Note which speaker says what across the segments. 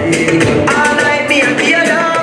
Speaker 1: All night me and your love.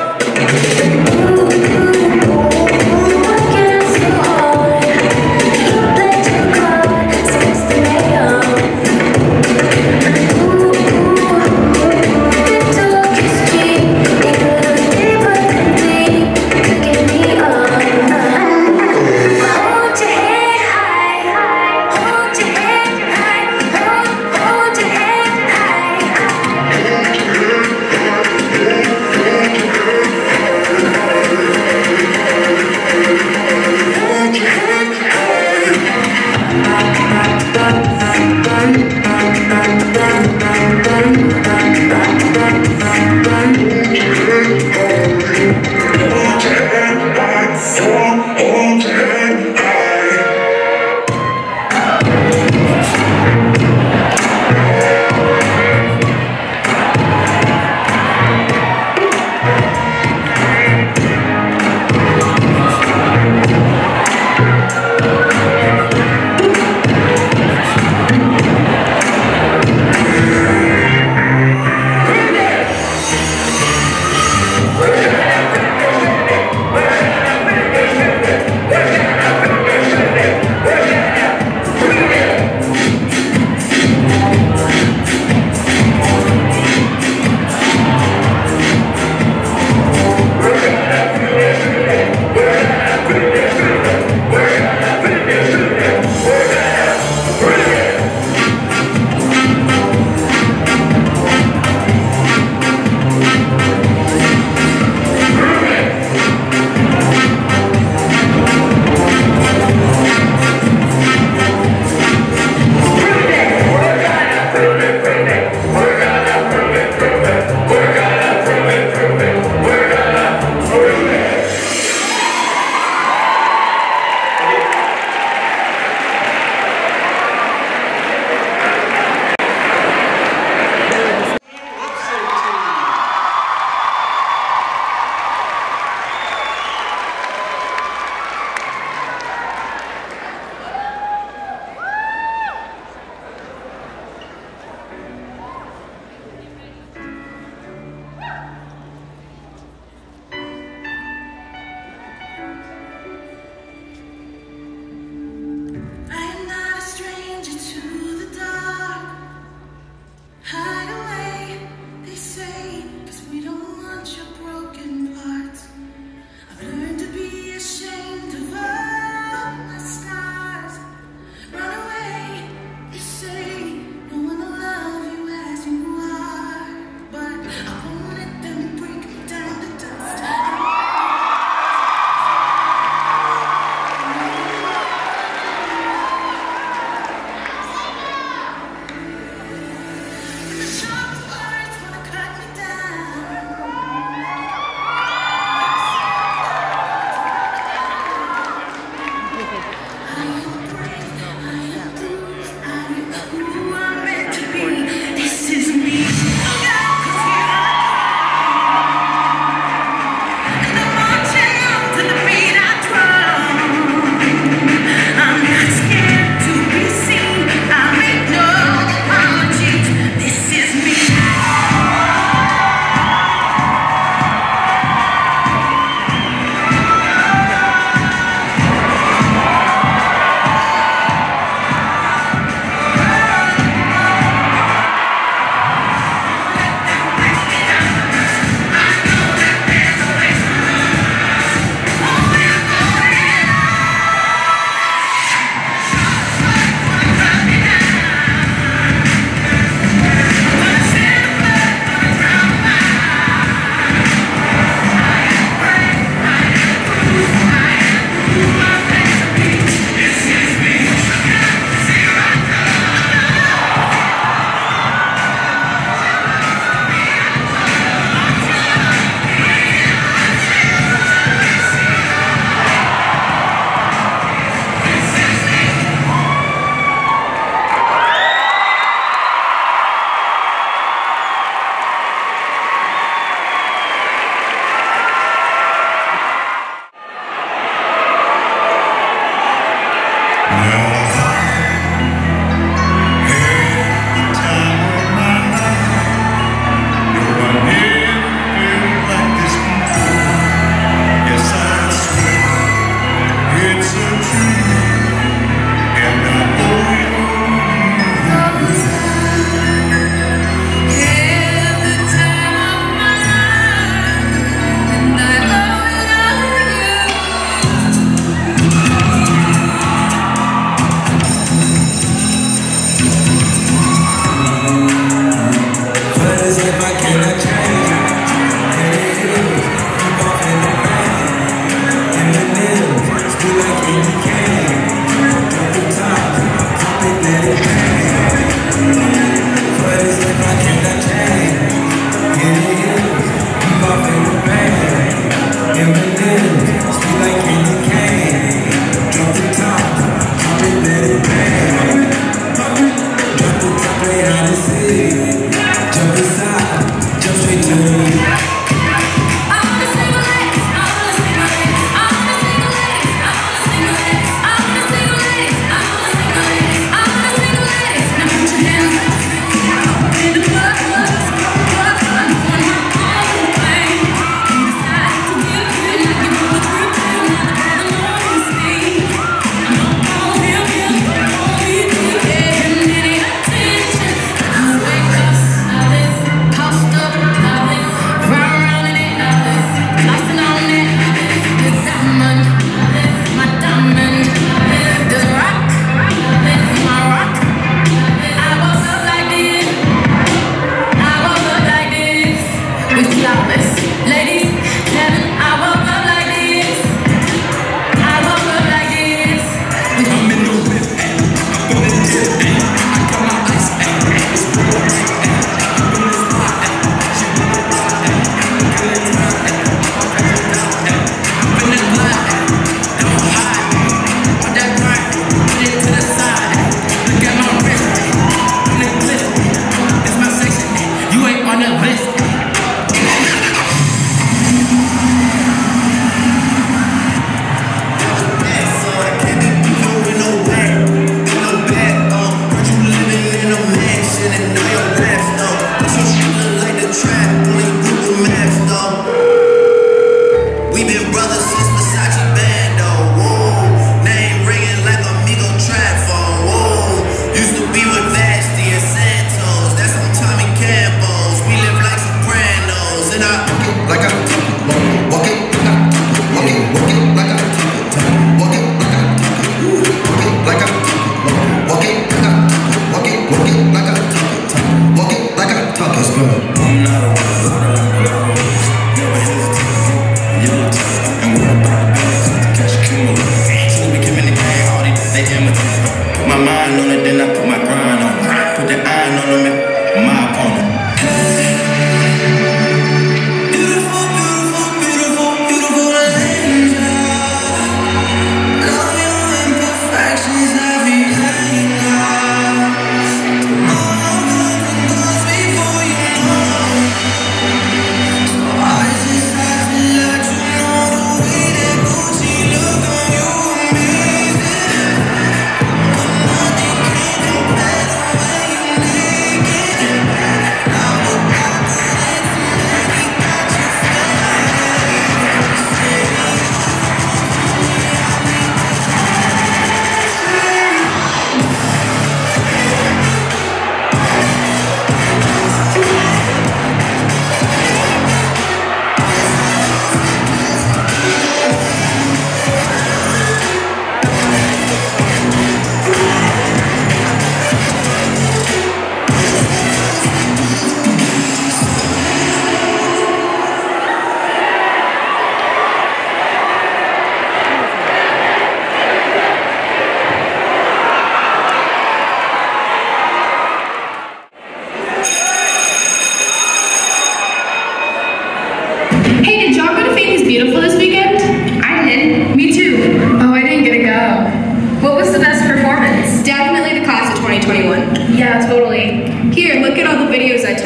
Speaker 2: Beautiful this weekend? I did. Me too. Oh, I didn't get to go. What was the best performance? Definitely the class of 2021. Yeah, totally. Here, look at all the videos I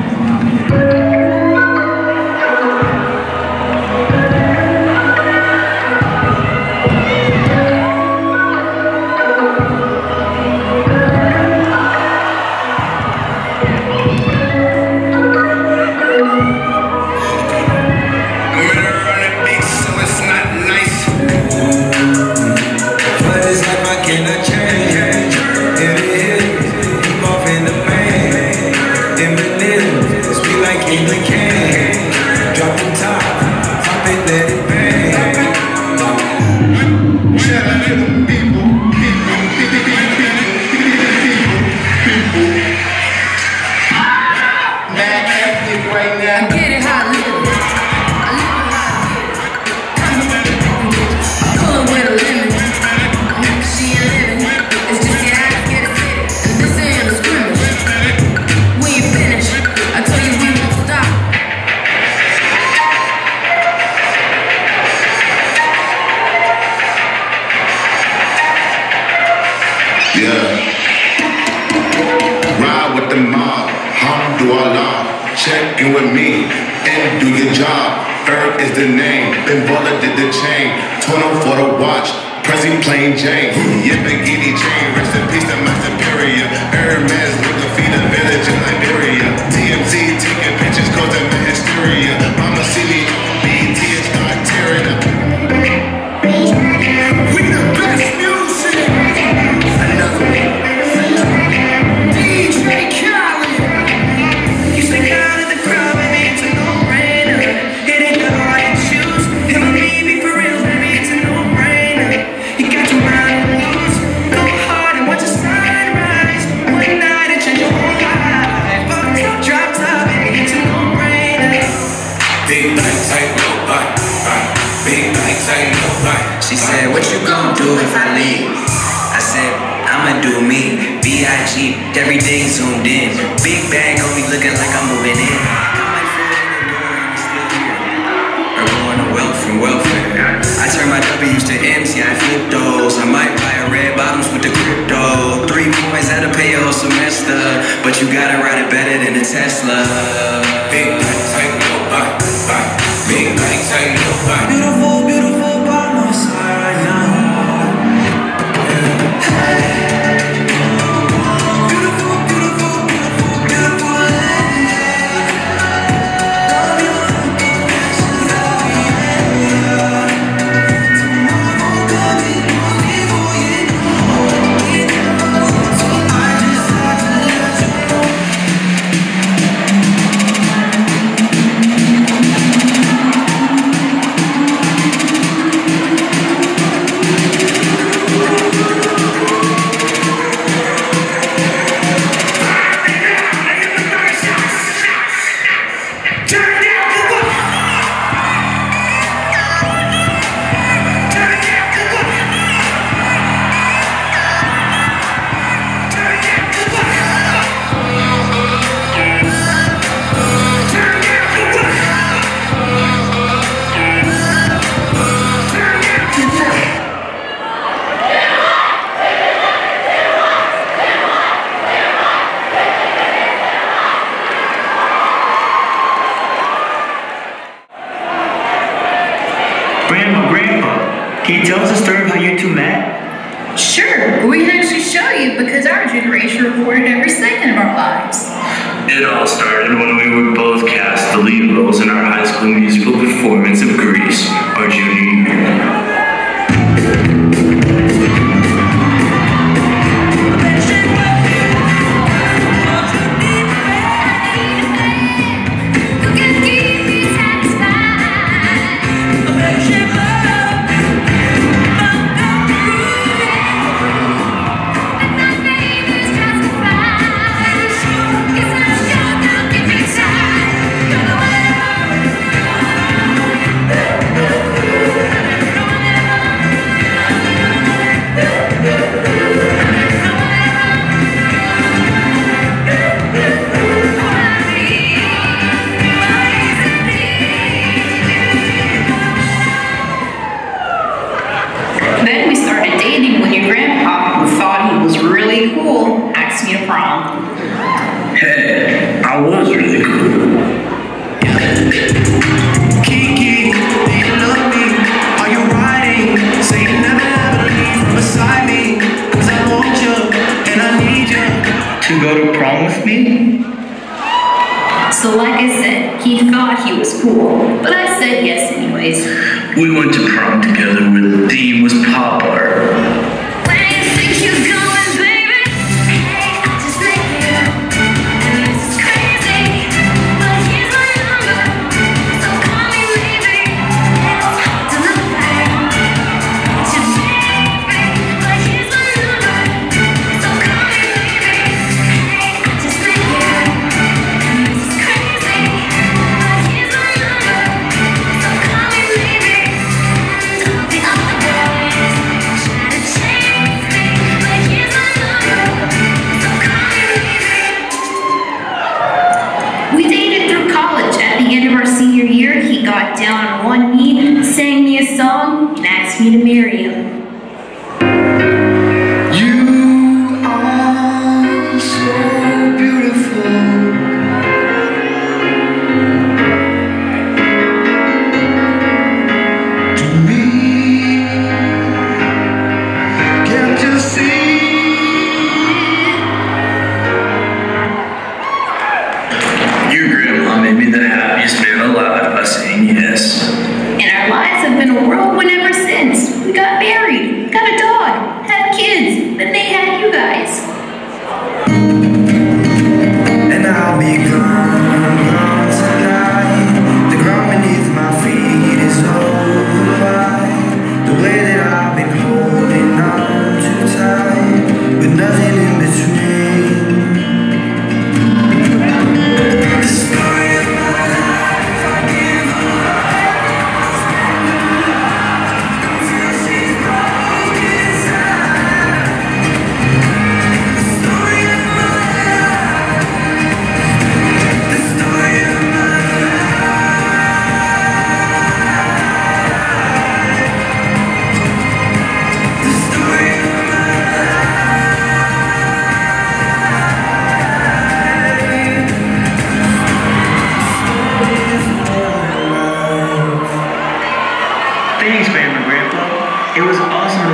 Speaker 2: took. Stop.
Speaker 3: in with me and do your job. Ferg is the name, Ben Baller did the chain, Tono for the watch, Prezi plain Jane, yeah, Bikini chain, rest in peace to my superior, Hermes with the feet of village in Liberia, TMZ taking pictures causing my hysteria, mama see me on BT and start tearing up. We the best music, another DJ Khaled, you stick out of the crowd, baby, it's a no-brainer. It ain't that hard to choose. Him or me, be for real, baby, it's a no-brainer. You got your mind on loose. Go hard and watch the sunrise. One night and change your whole life. Fuck top, drop top, baby, it's a no-brainer. Big banks ain't no bite. Big banks ain't no bite.
Speaker 1: She said, what you gon' do if I leave? I said, I'ma do me. B.I.G. Everything zoomed in. Big bag on me looking like I'm moving in. Got my foot in the door and I'm still here. Or going to wealth from welfare. I turn my W's to M's, yeah, I flip those. I might buy a red bottoms with the crypto. 3 points had to pay a whole semester. But you gotta ride it better than a Tesla.
Speaker 3: Big banks ain't no bite. Big banks ain't no bite.
Speaker 1: Beautiful, beautiful by my side right now. Beautiful, beautiful, beautiful, beautiful lady. Love you,
Speaker 4: Grandpa, can you tell us a story of how you two met?
Speaker 2: Sure, we can actually show you because our generation recorded every second of our lives.
Speaker 4: It all started when we were both cast the lead roles in our high school musical performance of Grease, our junior year.
Speaker 2: Then we started dating when your grandpa, who thought he was really cool, asked me to prom.
Speaker 4: Hey, I was really cool.
Speaker 1: Kiki, do you love me? Are you riding? Say you never ever leave from beside me. 'Cause I want you and I need you.
Speaker 4: To go to prom with me?
Speaker 2: So like I said, he thought he was cool, but I said yes anyways.
Speaker 4: We went to prom together where the theme was pop art.
Speaker 2: Where do you think you're going, baby? Hey, I just met you, and this is crazy, but here's my number, so call me maybe. It's hard to look back at your baby, but here's my number, so call me maybe. Hey, I just met you, and this is crazy, but here's my number, so call me maybe. And the other boys try to change me, but here's my number, so call me maybe. We dated through college. At the end of our senior year, he got down on one knee, sang me a song, and asked me to marry him.
Speaker 1: You are so beautiful.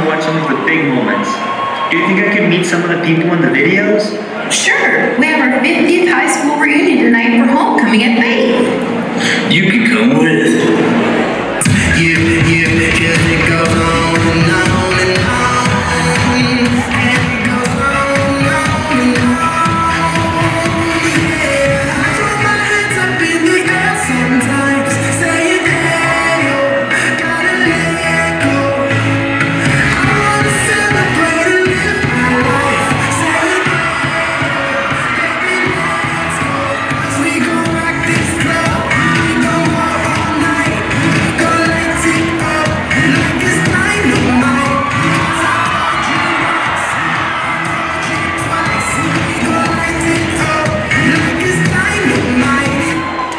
Speaker 5: watch some of the big moments. Do you think I could meet some of the people in the videos?
Speaker 2: Sure, we have our 50th high school reunion tonight for homecoming at Faith.
Speaker 4: You can come with.
Speaker 3: It goes on and on and on, and it goes on and on. Yeah, I throw my hands up in the air sometimes, saying, hey, yo, gotta let go. I wanna celebrate and live my life, saying, baby, let's go. 'Cause we gon' rock this club, we gon' go all night, we gon' light it up like it's dynamite. 'Cause I told you once, I told you twice, we gon' light it up like it's dynamite.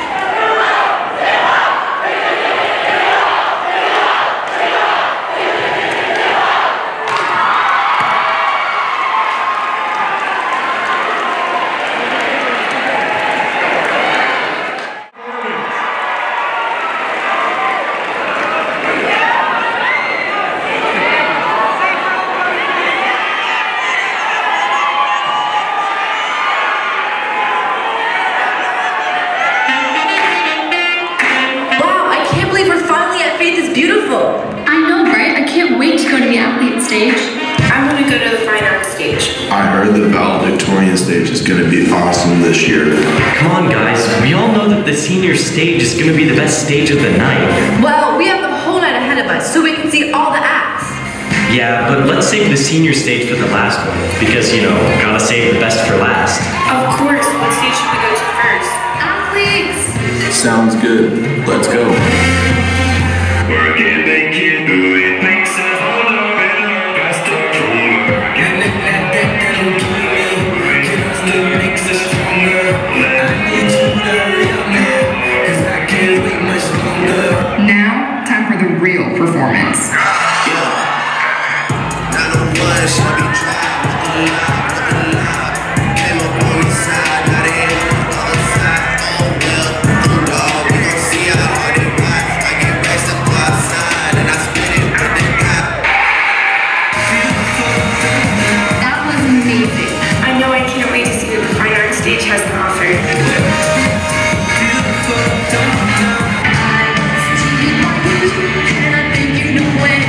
Speaker 2: Wow, I can't believe we're finally at Faith is Beautiful.
Speaker 6: I know, right? I can't wait to go to the athlete stage.
Speaker 2: I want to go to the fine arts stage.
Speaker 7: I heard the valedictorian stage is going to be awesome this year.
Speaker 8: Come on, guys. We all know that the senior stage is going to be the best stage of the night.
Speaker 2: Well, we have the whole night ahead of us, so we can see all the acts.
Speaker 8: Yeah, but let's save the senior stage for the last one. Because, you know, gotta save the best for last.
Speaker 2: Of course, what stage should we go to first?
Speaker 6: Athletes!
Speaker 7: Sounds good. Let's go.
Speaker 4: Work it, make it, do it, makes us harder, better, faster, stronger.
Speaker 3: And that'll keep me, still makes us stronger. I need you to hurry up now, 'cause I can't wait much longer.
Speaker 2: Now, time for the real performance.
Speaker 3: Yeah. 901 shall be tried, looking loud. Came up on the side, now they ain't on the other side. Oh well, dog, we gon' see how hard they ride. I get racks up outside, and I spit it with the guy.
Speaker 6: That was amazing.
Speaker 2: I know I can't wait to see what the fine arts stage has to offer. And I think you know when.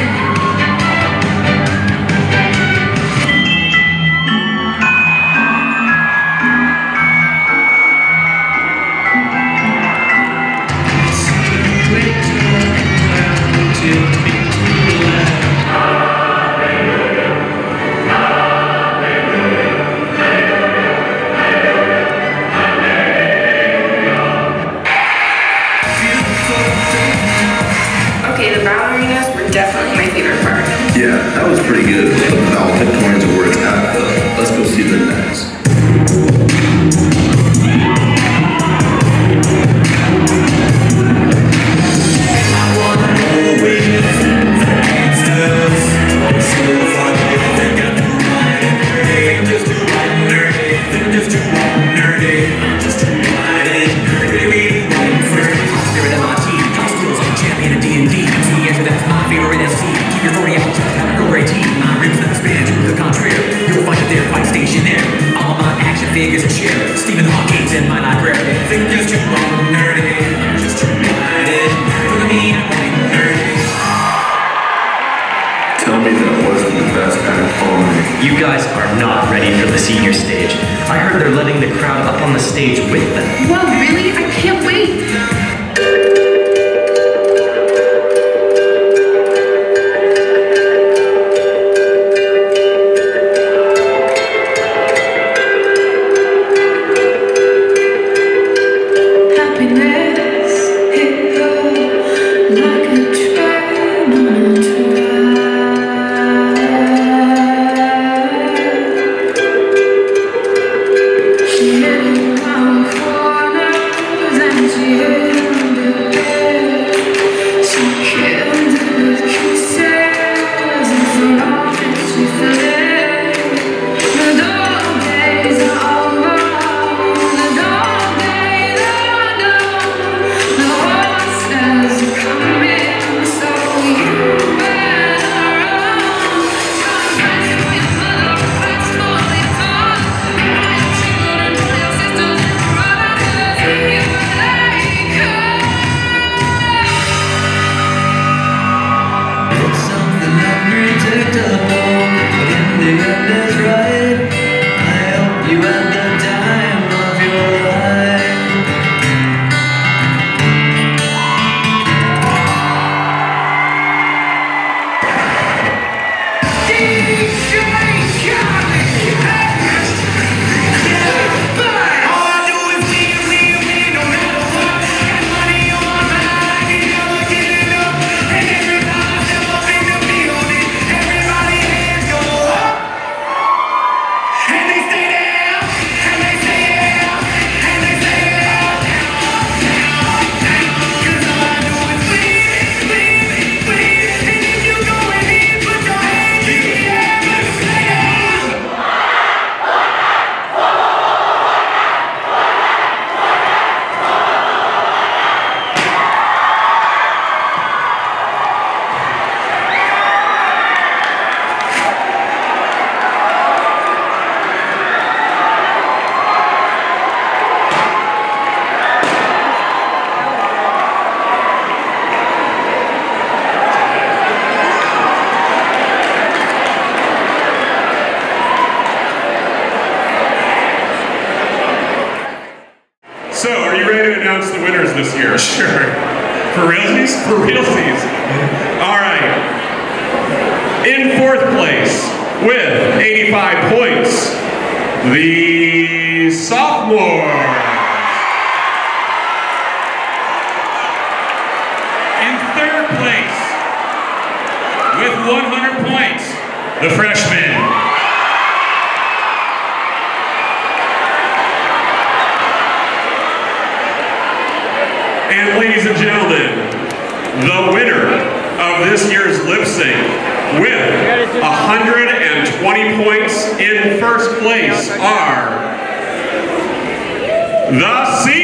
Speaker 2: Okay, the ballerinas were definitely my favorite part.
Speaker 7: Yeah, that was pretty good. But the valedictorians are where it's at, though. Let's go see the next.
Speaker 3: Figures and shit. Stephen Hawking's in my library. Think just too long, nerdy. I'm just too minded. Look at me, I'm only nerdy.
Speaker 7: Tell me that wasn't the best act all night.
Speaker 8: You guys are not ready for the senior stage. I heard they're letting the crowd up on the stage with them.
Speaker 6: Well, really? I can't wait.
Speaker 2: She hit it around corners and she hit
Speaker 9: this year. Sure. For realsies? For realsies. All right. In fourth place, with 85 points, the sophomore. In third place, with 100 points, the freshman. And ladies and gentlemen, the winner of this year's LipSync with 120 points in first place are the